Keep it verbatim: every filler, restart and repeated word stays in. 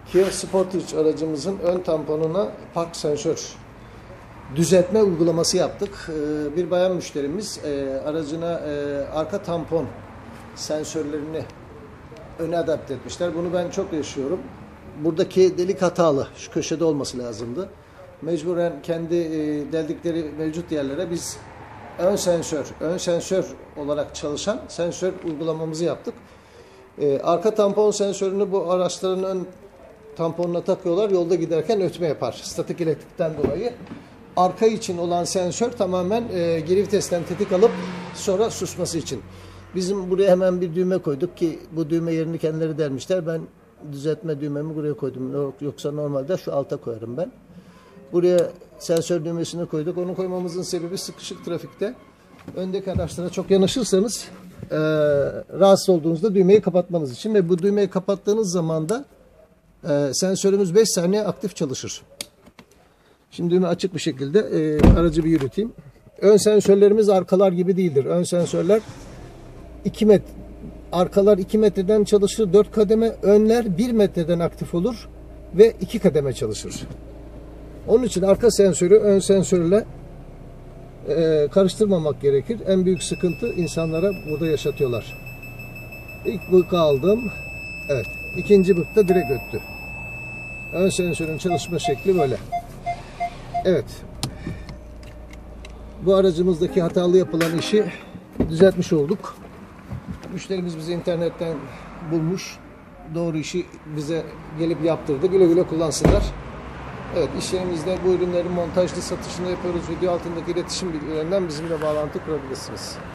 Kia Sportage aracımızın ön tamponuna park sensör düzeltme uygulaması yaptık. Bir bayan müşterimiz aracına arka tampon sensörlerini öne adapte etmişler. Bunu ben çok yaşıyorum. Buradaki delik hatalı. Şu köşede olması lazımdı. Mecburen kendi deldikleri mevcut yerlere biz ön sensör, ön sensör olarak çalışan sensör uygulamamızı yaptık. Arka tampon sensörünü bu araçların ön tamponuna takıyorlar. Yolda giderken ötme yapar. Statik elektrikten dolayı. Arka için olan sensör tamamen e, geri vitesten tetik alıp sonra susması için. Bizim buraya hemen bir düğme koyduk ki bu düğme yerini kendileri dermişler. Ben düzeltme düğmemi buraya koydum. Yoksa normalde şu alta koyarım ben. Buraya sensör düğmesini koyduk. Onu koymamızın sebebi sıkışık trafikte öndeki araçlara çok yanaşırsanız e, rahatsız olduğunuzda düğmeyi kapatmanız için ve bu düğmeyi kapattığınız zaman da e, sensörümüz beş saniye aktif çalışır. Şimdi düğme açık bir şekilde e, aracı bir yürüteyim. Ön sensörlerimiz arkalar gibi değildir. Ön sensörler iki metre, arkalar iki metreden çalışır, dört kademe, önler bir metreden aktif olur ve iki kademe çalışır. Onun için arka sensörü ön sensörle e, karıştırmamak gerekir. En büyük sıkıntı insanlara burada yaşatıyorlar. İlk bıkı aldım. Evet. İkinci bıkta direkt öttü. Ön sensörün çalışma şekli böyle. Evet. Bu aracımızdaki hatalı yapılan işi düzeltmiş olduk. Müşterimiz bizi internetten bulmuş. Doğru işi bize gelip yaptırdı. Güle güle kullansınlar. Evet, iş yerimizde bu ürünlerin montajlı satışını yapıyoruz. Video altındaki iletişim bilgilerinden bizimle bağlantı kurabilirsiniz.